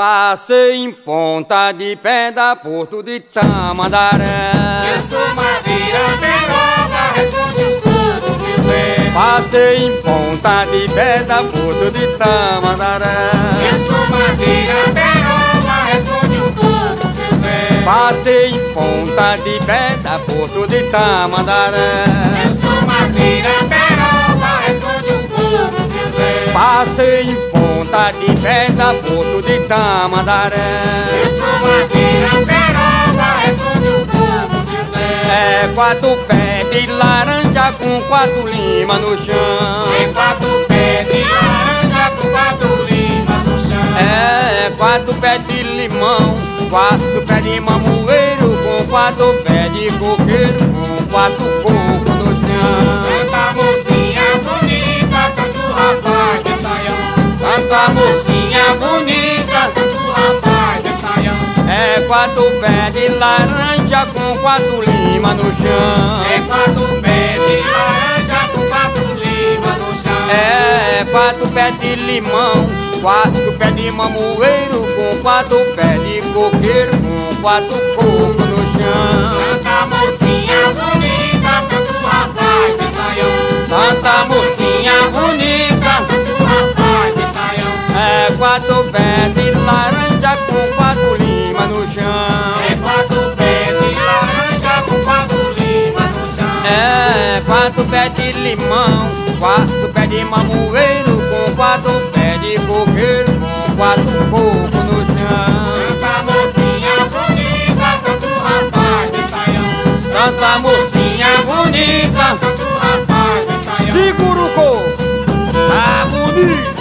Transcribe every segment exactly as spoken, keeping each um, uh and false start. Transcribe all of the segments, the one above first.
Passei em Ponta de Pedra, Porto de Tamandaré. Eu sou Madeira Peroba, responde o povo, seu Zé. Passei em Ponta de Pedra, Porto de Tamandaré. Eu sou Madeira Peroba, responde o povo, seu Zé. Passei em Ponta de Pedra, Porto de Tamandaré. Eu sou Madeira Peroba, responde o povo, seu Zé. Passei em Ponta de Pedra, Porto de Tamandaré. Eu sou Madeira Peroba, responde o povo, seu Zé. É quatro pés de laranja com quatro limas no chão. Tem quatro pés de laranja com quatro limas no chão. É quatro pés de limão, quatro pés de mamoeiro, com quatro pés de coqueiro, com quatro cocos no chão. Canta mocinha bonita, tanto rapaz destaião. Canta Mocinha bonita, tanto rapaz destaião. É quatro pés de laranja com quatro limas no chão. É quatro pés de laranja com quatro limas no chão. É quatro pés de limão, quatro pés de mamoeiro, com quatro pés de coqueiro, com quatro cocos no chão. Canta mocinha bonita, tanto rapaz destaião. Canta Mocinha bonita, tanto rapaz destaião. É quatro pés de laranja com quatro limas no chão. É quatro pés de laranja com quatro limas no chão. É quatro pés de limão, quatro pés de mamoeiro, com quatro pés de coqueiro, com quatro cocos no chão. Canta mocinha bonita, tanto rapaz destaião. Canta mocinha bonita, Tanto rapaz destaião. segura o corpo, tá bonito.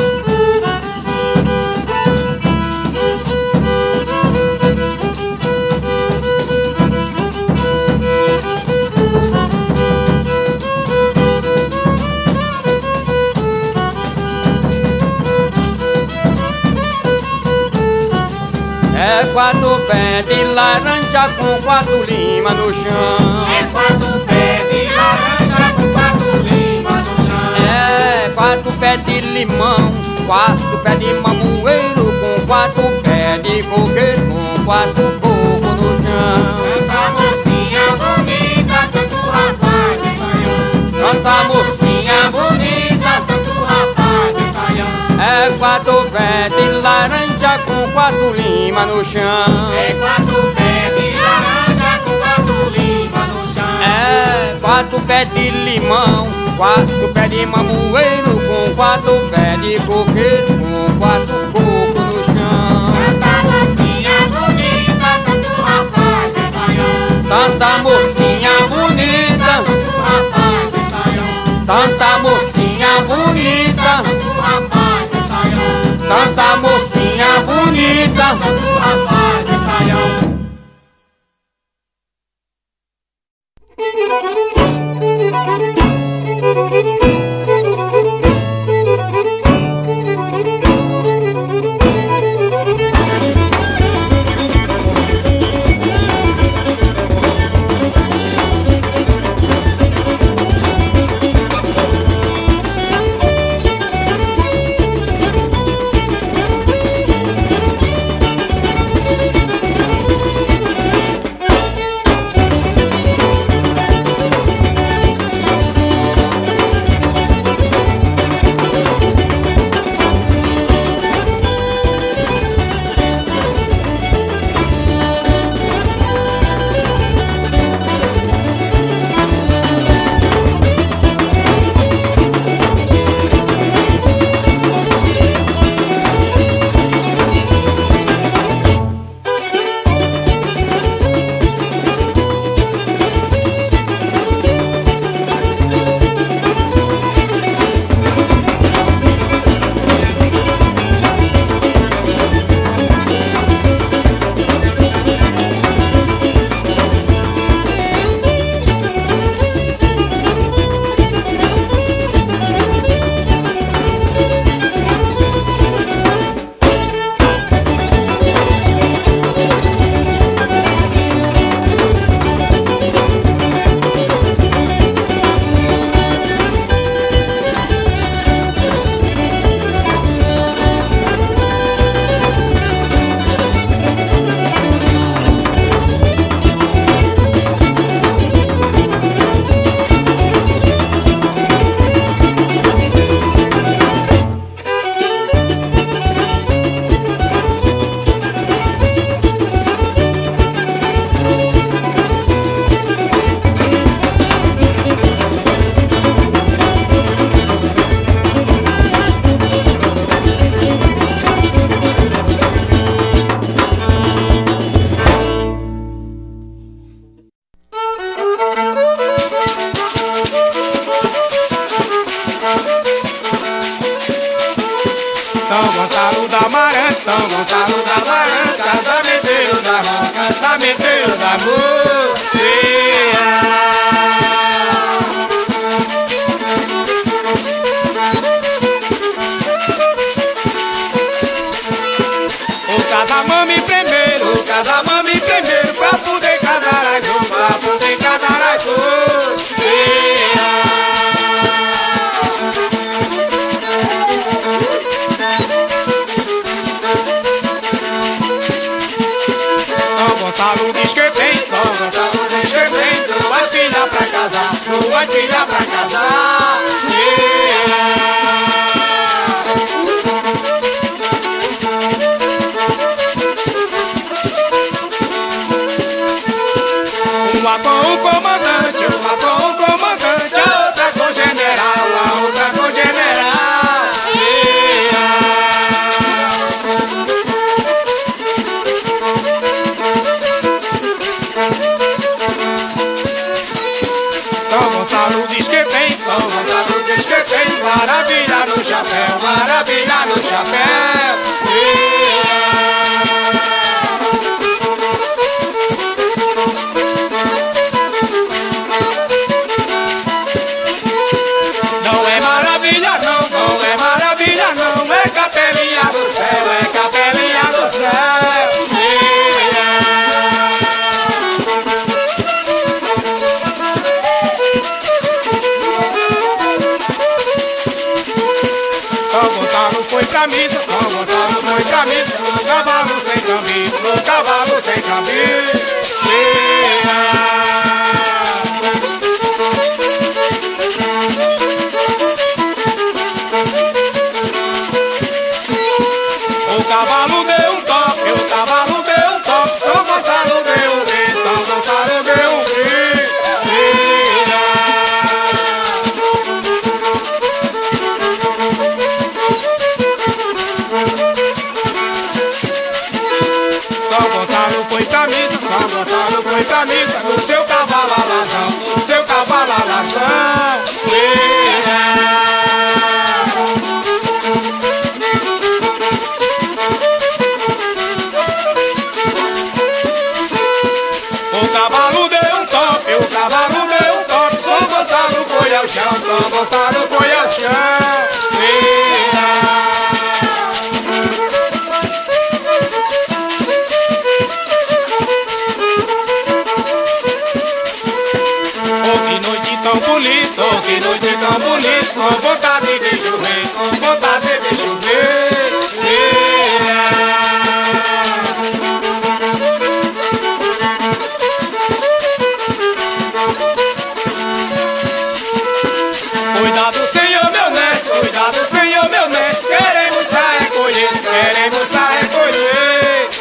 É quatro pés de laranja com quatro limas no chão. É quatro pés de laranja com quatro limas no chão. É quatro pés de limão, quatro pés de mamoeiro, com quatro pés de coqueiro, com quatro cocos no chão. Canta mocinha bonita, tanto rapaz destaião. Canta Mocinha bonita, tanto rapaz destaião. É quatro pés de laranja com quatro limas no chão. É quatro pés de laranja com quatro limas no chão. É quatro pés de limão, quatro pés de mamoeiro, com quatro pés de coqueiro, com quatro cocos no chão. Canta mocinha bonita, tanto rapaz destaião. Tanta mocinha bonita, Tanto rapaz destaião. tanta mocinha bonita, Tanto rapaz destaião. tanta mocinha bonita. Tanto rapaz destaião. São Gonçalo da Barranca, casamenteiro da mão, casamenteiro da música. Cada mame primeiro, cada mame primeiro, pra poder casar as duas, pra poder casar as duas. São Gonçalo diz que tem, São Gonçalo diz que tem duas filhas pra casar, duas filhas pra casar. Uma com o comandante, uma com o comandante, a outra com o general, a outra com o general. São Gonçalo diz que tem, São Gonçalo diz que tem maravilha no chapéu, maravilha no chapéu. Não é maravilha não, não é maravilha não, é capelinha do céu, é capelinha do céu. São Gonçalo foi camisa, São Gonçalo foi camisa, no cavalo sem caminho, no cavalo sem caminho. O cavalo deu um toque, o cavalo deu um toque, São Gonçalo deu um grito, São Gonçalo deu um grito. São Gonçalo foi camisa, São Gonçalo foi camisa, no seu cavalo alazão, no seu cavalo alazão. O cavalo deu um toque, o cavalo deu um toque, São Gonçalo foi ao chão, São Gonçalo foi ao chão. Oh, que noite tão bonita, oh, que noite tão bonita, com vontade de chover, com vontade de chover. Cuidado, Senhor meu nesto, cuidado, Senhor meu nesto, queremos sair colher, queremos sair colher.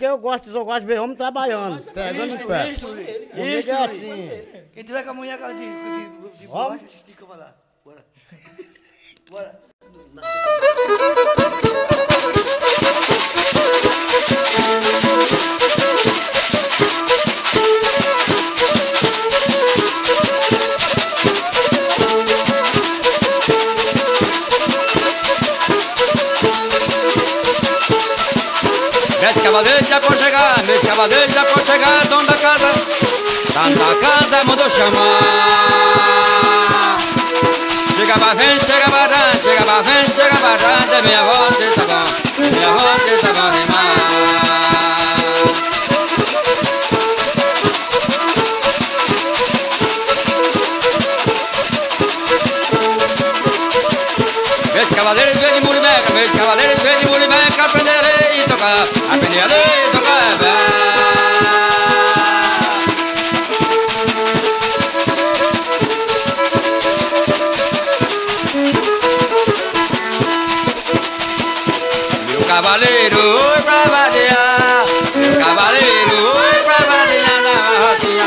porque eu gosto, eu gosto de ver homem trabalhando, pegando os pés. Comigo é assim. Quem tiver com a mulher de, de, de borracha, estica pra lá. Bora. Bora. Meus cavaleiros já pode chegar, meus cavaleiros já pode chegar, dono da casa, dono da casa mandou chamar. Chega pra frente, chega pra trás, chega pra frente, chega pra trás, é minha voz, tá bom, é minha voz, tá bom demais. Meus cavaleiros vêm de Muribeca, meus cavaleiros vêm de Muribeca, aprenderei a tocar, aprenderei a tocar bem. Meu cavaleiro, oi pra vadear, meu cavaleiro, oi pra vadear na rocinha.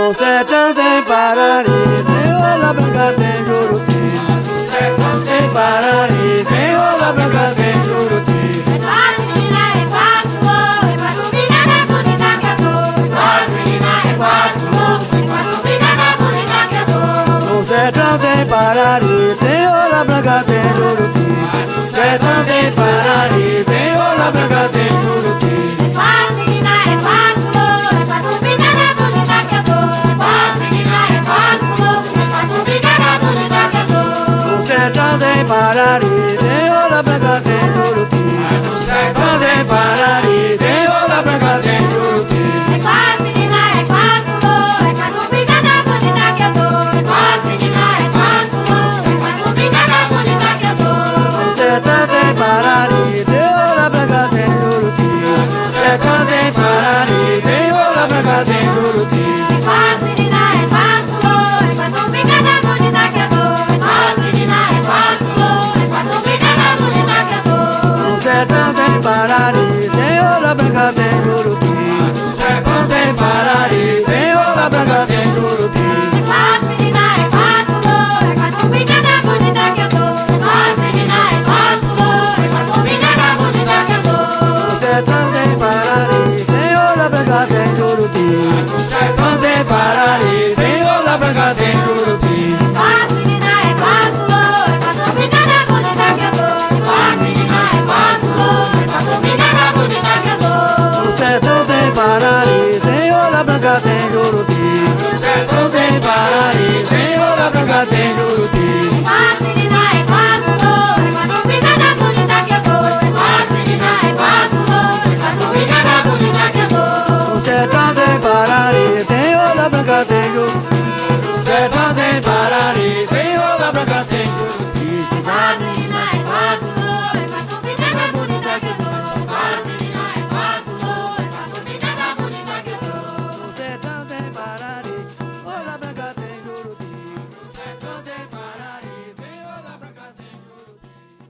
No sertão tem Parari, tem rola branca, tem Juruti. No sertão tem Parari, tem rola branca, tem Juruti. É quatro menina, é quatro louco, é quatro brigada bonita que é boa. É quatro menina, é quatro louco, é quatro brigada bonita que é boa. No sertão tem Parari, tem rola branca, tem Juruti. No sertão tem Parari, tem rola branca, tem Juruti. É quatro menina, é quatro louco, é quatro brigada bonita que é boa. É quatro menina, é quatro louco, é quatro brigada bonita que é boa. No sertão tem Parari, tem rola branca, tem Juruti. No sertão tem Parari, tem rola branca, tem Juruti. É quatro menina, é quatro louco, é quatro brigada bonita que é boa. É quatro menina, é quatro louco, é quatro brigada bonita que é boa. No sertão tem Parari, tem rola branca, tem Juruti. No sertão tem Parari, tem rola branca, tem Juruti. É quatro menina, é quatro louco, é quatro brigada bonita que é boa. É quatro menina, é quatro louco, é quatro brigada bonita que é boa. No sertão tem Parari, tem rola branca, tem Juruti. No sertão tem Parari, tem rola branca, tem Juruti. É quatro menina, é quatro louco, é quatro brigada bonita que é boa. É quatro menina, é quatro louco, é quatro brigada bonita que é boa. No sertão tem Parari, tem rola branca, tem Juruti. No sertão tem Parari, tem rola branca, tem Juruti. Quatro menina, é quatro louco, é quatro brigada bonita que é boa. É quatro menina, é quatro louco, é quatro brigada bonita que é boa. No sertão tem Parari, tem rola branca, tem Juruti. No sertão tem Parari, tem rola branca, tem Juruti. Quatro menina, é quatro louco, é quatro brigada bonita que é boa. É quatro menina, é quatro louco, é quatro brigada bonita que é boa. No sertão tem Parari, tem rola branca, tem Juruti. No sertão tem Parari, tem rola branca, tem Juruti. Quatro menina, é quatro louco, é quatro brigada bonita que é boa. Quatro menina, é quatro louco, é quatro brigada bonita que é boa. No sertão tem Parari, rola branca, tem Juruti. No sertão tem Parari, tem rola branca, tem Juruti.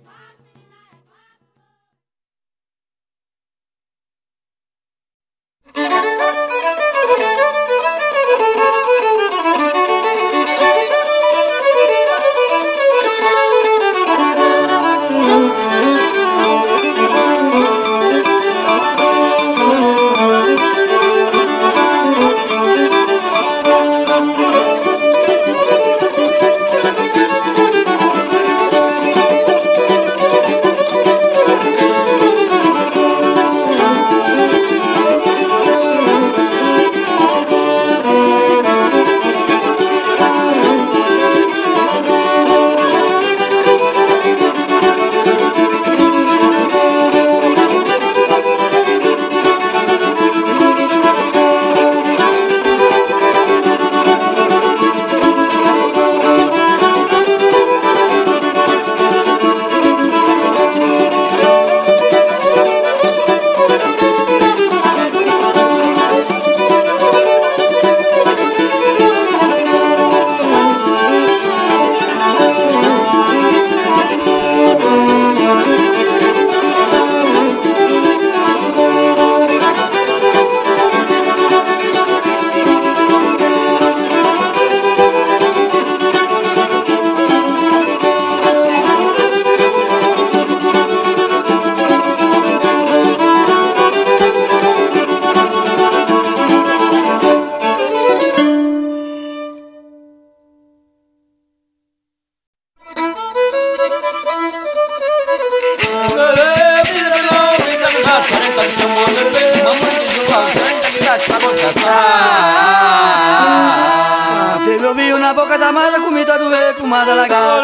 Teve o vinho na boca da mata, comida do rei, pomada lagar.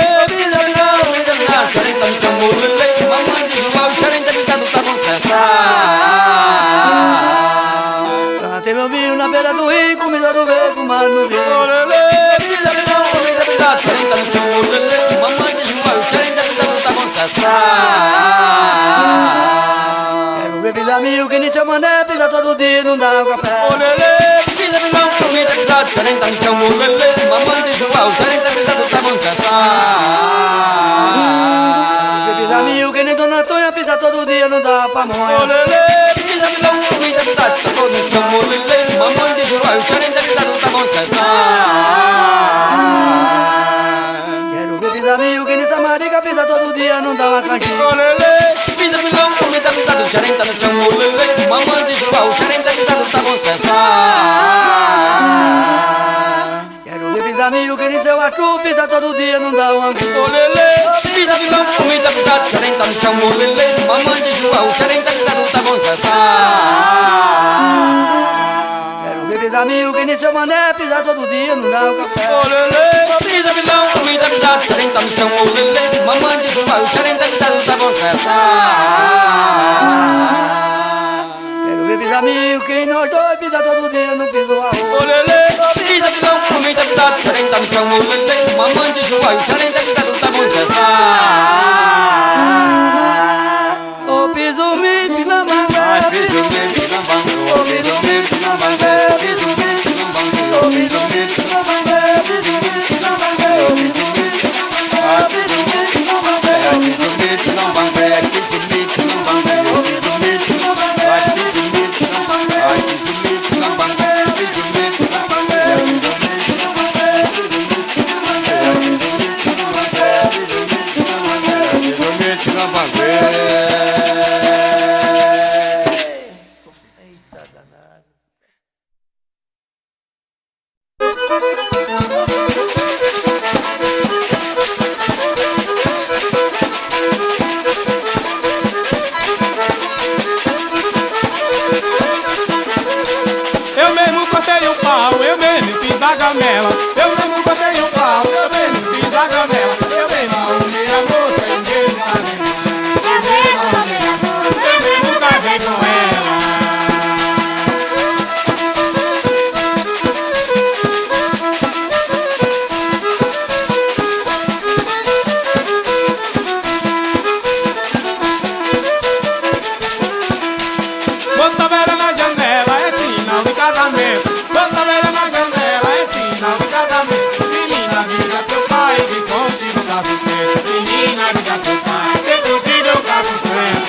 Teve o vinho na beira do rio, comida do rei, pomada no rio. Quero bebida mil, que nem seu mané, pisa todo dia, não dá um café. Bebida mil, que nem Dona Tonha, pisa todo dia, não dá pra monha. Bebida quatro, pisa todo dia, não dá uma angústia. Olelê, pisa vilão, comida pisada, xerém tá no chão, olelê. Mamãe de João, o xerém tá gritando, tá bom cessar. Quero ver pisar mil, que nem seu mané, pisar todo dia, não dá um café. Olelê, pisa vilão, comida pisada, xerém tá no chão, olelê. Mamãe de João, o xerém tá gritando, tá bom cessar. Quero ver pisar mil, quem nós dois pisar todo dia, não pisa o arroz. Olelê, pisa vilão, comida pisada, xerém tá no chão, olelê. Mamãe de João, o xerém tá gritando, tá bom cessar. Ô piso mi, pinamanga, Piso mi, pinamanga, ô piso mi, pinamanga, piso mi, pinamanga, ô piso mi, pinamanga, piso mi, pinamanga, ô piso mi, pinamanga, piso mi, pinamanga, piso mi, pinamanga, piso mi, pinamanga, ô piso mi, pinamanga, piso mi, pinamanga, piso mi, pinamanga, piso mi, pinamanga, piso mi, pinamanga, piso mi, pinamanga, piso mi, pinamanga. Eu mesmo cortei o pau, eu mesmo fiz a gamela. Eu mesmo cortei o pau, eu mesmo fiz a gamela. Eu mesmo arrumei a moça, eu mesmo casei com ela. Eu mesmo casei com ela. Bota vela na janela, é sinal de casamento. Bota vela na janela, é sinal de casamento. Menina, diga teu pai que contigo eu caso certo. Menina, diga teu pai que contigo eu caso certo.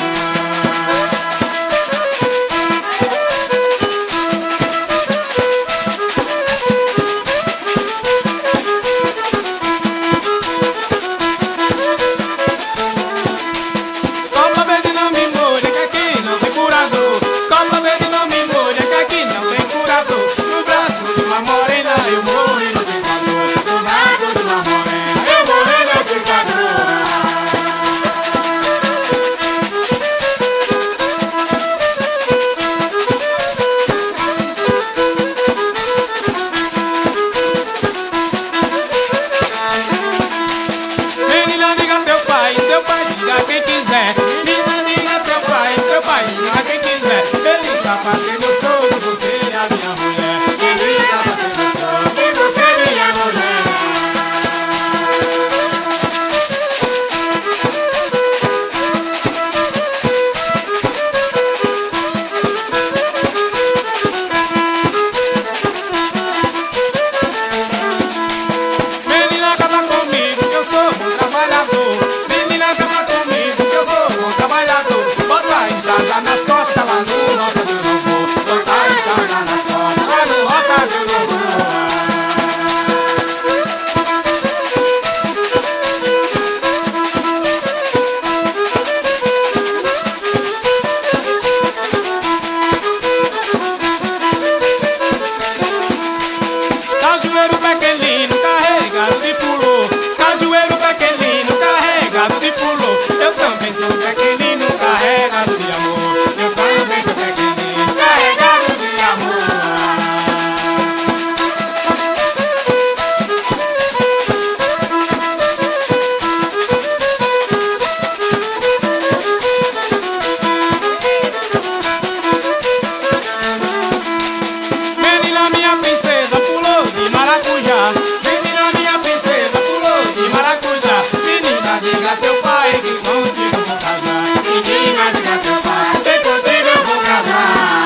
Copa verde não me molha, que aqui não tem curador. Copa verde não me molha, que aqui não tem curador. No braço de uma morena eu morri no secador. No braço de uma morena eu morri no secador. Menina, diga teu pai, seu pai diga quem quiser. Menina, diga teu pai, seu pai diga quem quiser. Ele tá fazendo sogro, você é a minha mulher. Ele tá fazendo sogro, e você é minha mulher. Menina, casa comigo que eu sou bom trabalhador. Menina, casa comigo que eu sou bom trabalhador. Bota a enxada nas costas lá no Rota do Lobo. Bota a enxada nas costas lá no Rota do Lobo. Cajueiro pequenino, carregado de pulô. Cajueiro pequenino, carregado de pulô. Eu também sou pequenino, carregado de amor. Eu também sou pequenino, carregado de amor. Menina, minha princesa pulou de maracujá. Menina, minha princesa pulou de maracujá. Menina, diga teu pai que contigo eu vou casar. Menina, diga teu pai que contigo eu vou casar.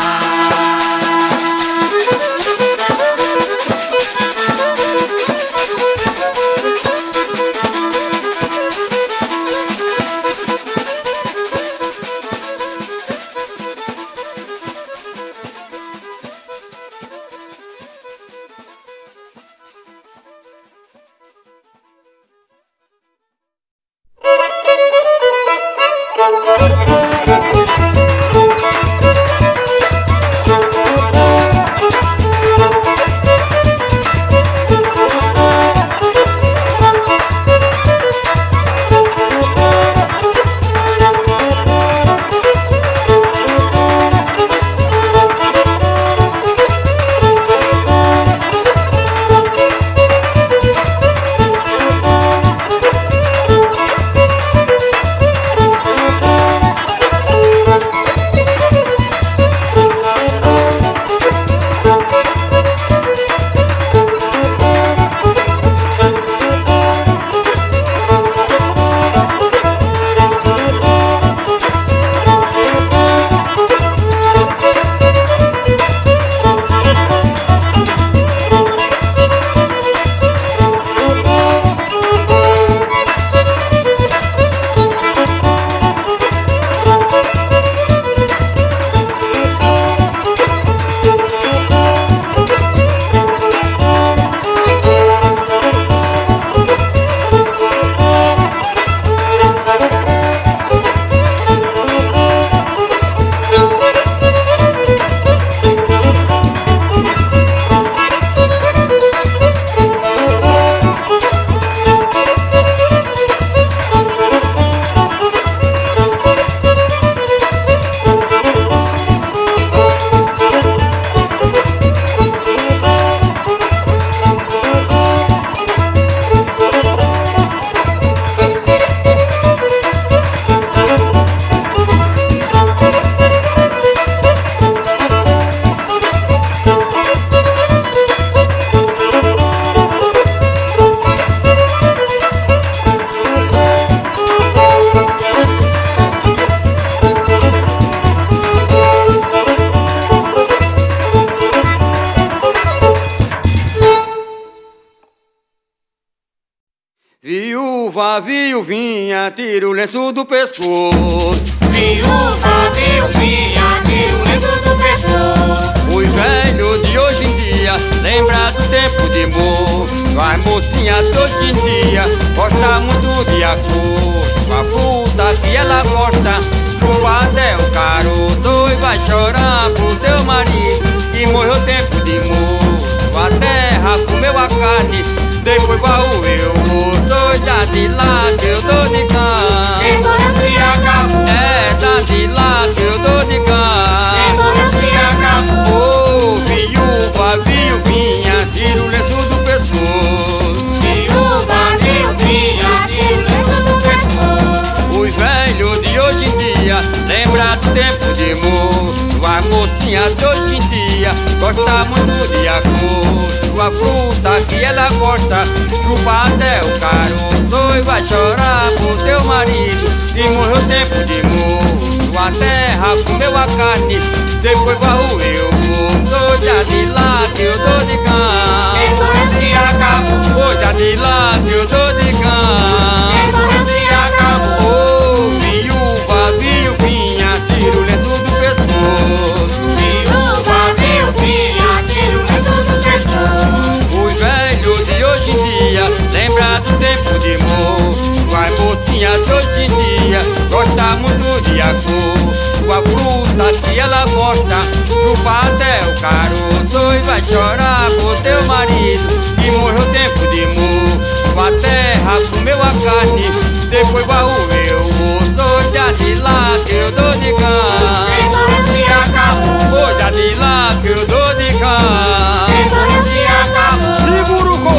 Viúva, viuvinha, tira o lenço do pescoço. Viúva, viuvinha, tira o lenço do pescoço. Os velhos de hoje em dia lembra do tempo de moço. As mocinhas de hoje em dia gostam muito de acordo. A fruta que ela gosta, chupa até o caroço. E vai chorar pro teu marido que morreu tempo de moço. A terra comeu a carne, depois qual eu vou. Dois da de lá que eu dou de cá. Quem morreu se acabou. É da de lá que eu dou de cá. Quem morreu se acabou. Oh, viúva, viuvinha, tira o lenço do pescoço. Viúva, viuvinha, tira o lenço do pescoço. Os velhos de hoje em dia lembra do tempo de moço. As mocinhas de hoje em dia gostam muito de acordo. A fruta que ela gosta, chupa até o caroço. E vai chorar pro teu marido que morreu tempo de moço. A terra comeu a carne, depois qual eu vou. Sou já de lá que eu dou de cá. Quem morreu se acabou. Sou já de lá que eu dou de cá. Quem morreu se acabou. Oh, viúva, viuvinha, tira o lenço do pescoço. Viúva, viuvinha, tira o lenço do pescoço. Os velhos de hoje em dia lembra do tempo de moço. As mocinhas de hoje em dia gostam muito de acordo. A fruta que ela gosta, chupa até o caroço. E vai chorar pro teu marido que morreu tempo de moço. A terra comeu a carne, depois qual eu vou. Sou já de lá que eu dou de cá. Quem morreu se acabou. Sou já de lá que eu dou de cá. Quem morreu se acabou. Segura o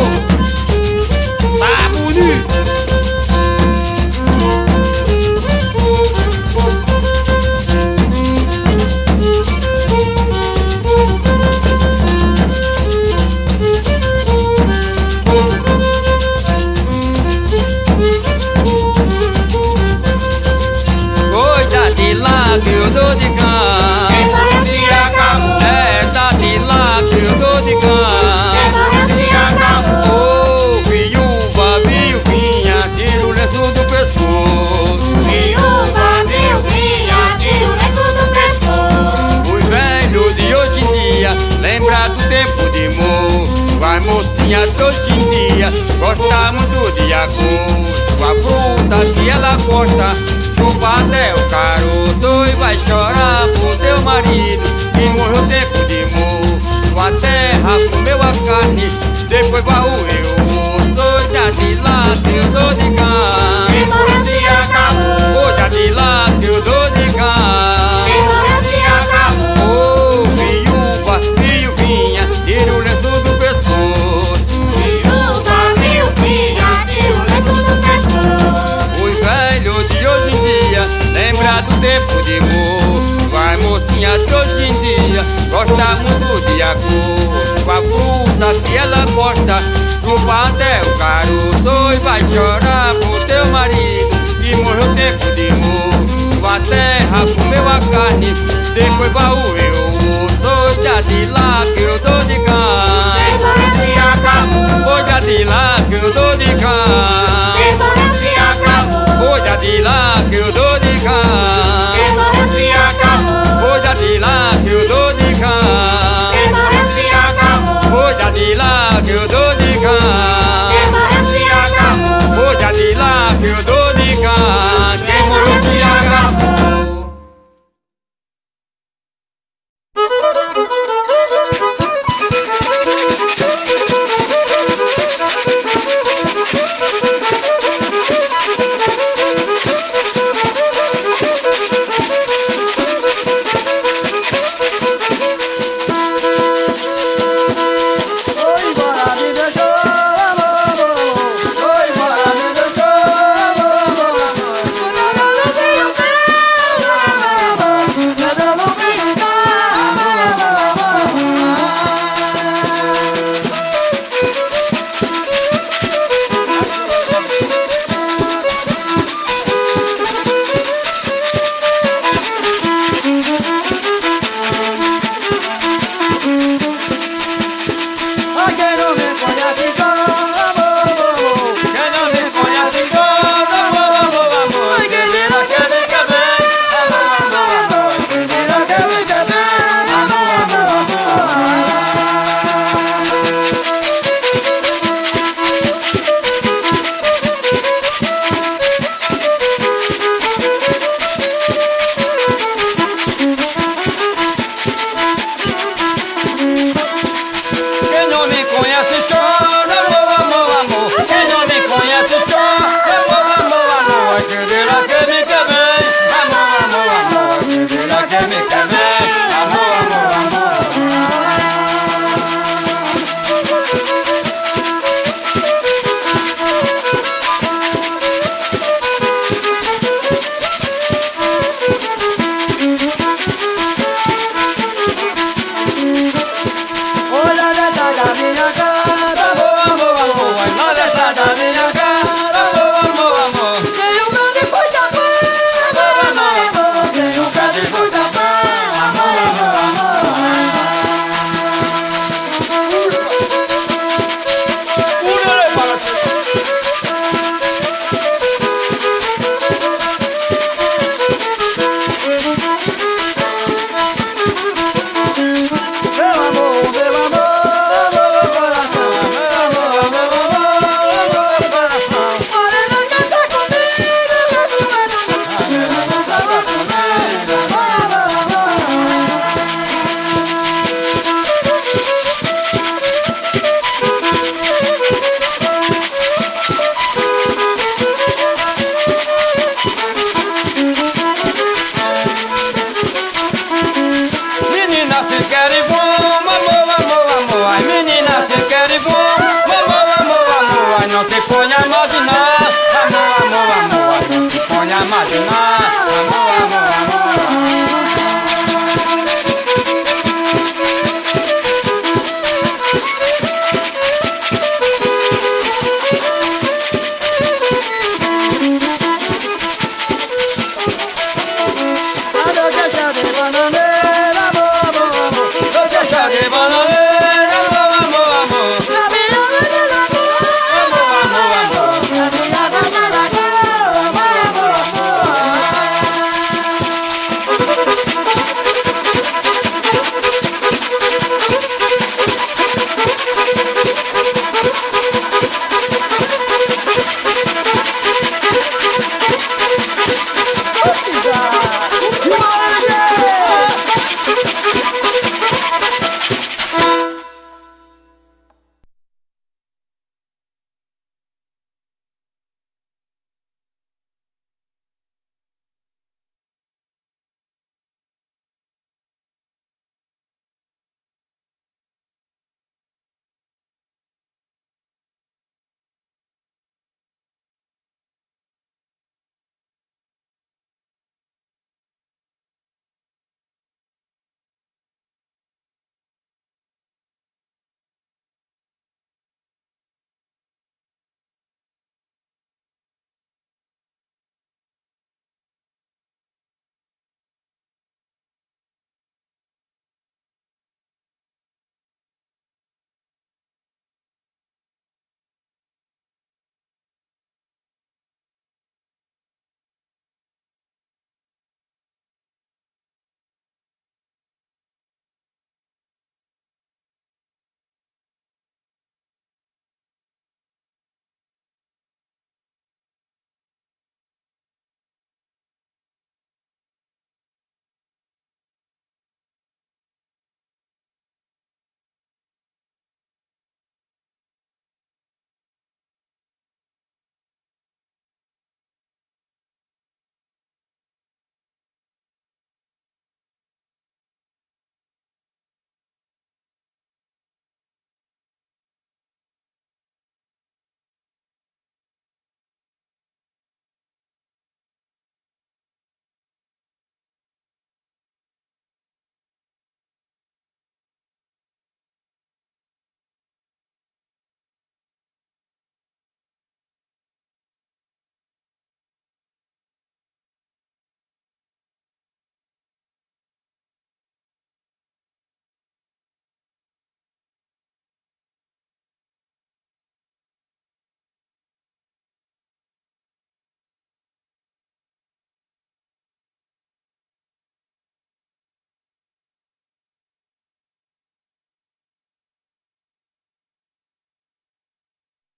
corpo, tá bonito. Coisa de lá que eu dou de cá. Quem morreu se acabou. É da de lá que eu dou de cá. Quem morreu se acabou. Oh, viúva, viuvinha, tira o lenço do pescoço. Viúva, viuvinha, tira o lenço do pescoço. Os velhos de hoje em dia lembra do tempo de moço. As mocinhas de hoje em dia gostam muito de acordo. A fruta que ela gosta, chupa até o caroço. E vai chorar pro teu marido que morreu tempo de moço. A terra comeu a carne, depois qual eu vou. Sou já de lá que eu dou de cá. Quem morreu se acabou. Sou já de lá que eu dou de cá. Quem morreu se acabou. Oh, viúva, viuvinha, tira o lenço do pescoço. Viúva, viuvinha, tira o lenço do pescoço. Os velhos de hoje em dia lembra do tempo de moço. As mocinhas de hoje em dia gostam muito de acordo. A fruta que ela gosta, chupa até o caroço. E vai chorar pro teu marido que morreu tempo de moço. A terra comeu a carne, depois qual eu vou. Sou já de lá que eu dou de cá. Quem morreu se acabou. Sou já de lá que eu dou de cá. Quem morreu se acabou. Sou já de lá que eu dou de cá. Quem morreu se acabou. Sou já de lá que eu dou de cá. Quem morreu se acabou. Sou já de lá que eu dou de cá. Quem morreu se acabou. Sou já de lá que eu dou de cá. Quem morreu se acabou.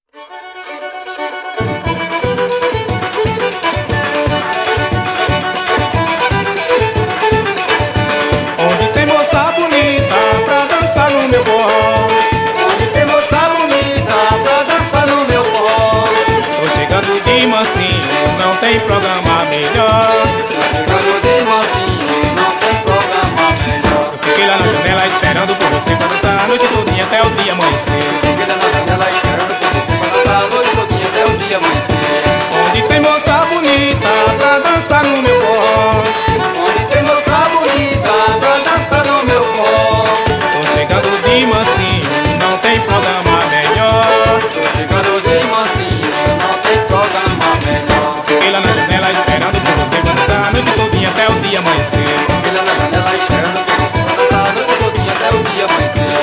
Onde tem moça bonita pra dançar no meu forró. Onde tem moça bonita pra dançar no meu forró. Tô chegando de mansinho, não tem programa melhor. Tô chegando de mansinho, não tem programa melhor. Eu fiquei lá na janela esperando por você pra dançar a noite todinha até o dia amanhecer. Fiquei lá na janela esperando por você pra dançar a noite todinha até o dia amanhecer. Onde tem moça bonita pra dançar no meu forró. Onde tem moça bonita pra dançar no meu forró. Tô chegando de mansinho, não tem programa melhor. Tô chegando de mansinho, não tem programa melhor. Fiquei lá na janela esperando por você pra dançar a noite todinha até o dia amanhecer. Fiquei lá na janela esperando por você pra dançar a noite todinha até o dia amanhecer.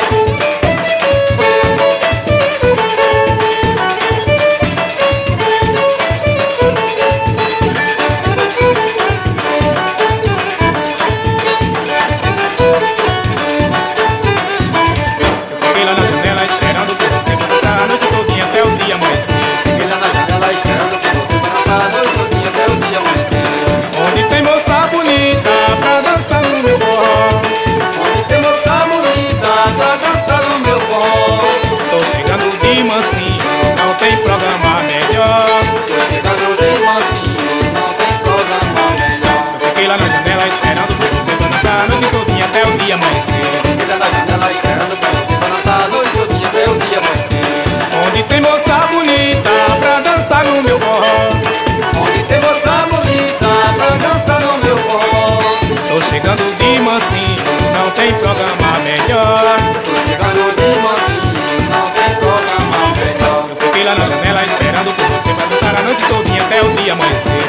Fiquei lá na janela esperando por você pra dançar a noite todinha até o dia amanhecer. Fiquei lá na janela esperando por você pra dançar a noite todinha até o dia amanhecer. Onde tem moça bonita pra dançar no meu forró. Onde tem moça bonita pra dançar no meu forró. Tô chegando de mansinho, não tem programa melhor. Tô chegando de mansinho, não tem programa melhor. Eu fiquei lá na janela esperando por você pra dançar a noite todinha até o dia amanhecer. Fiquei lá na janela esperando por você pra dançar a noite todinha até o dia amanhecer. Onde tem moça bonita pra dançar no meu forró. Onde tem moça bonita pra dançar no meu forró. Tô chegando de mansinho, não tem programa melhor. Tô chegando de mansinho, não tem programa melhor. Eu fiquei lá na janela esperando por você pra dançar a noite todinha até o dia amanhecer.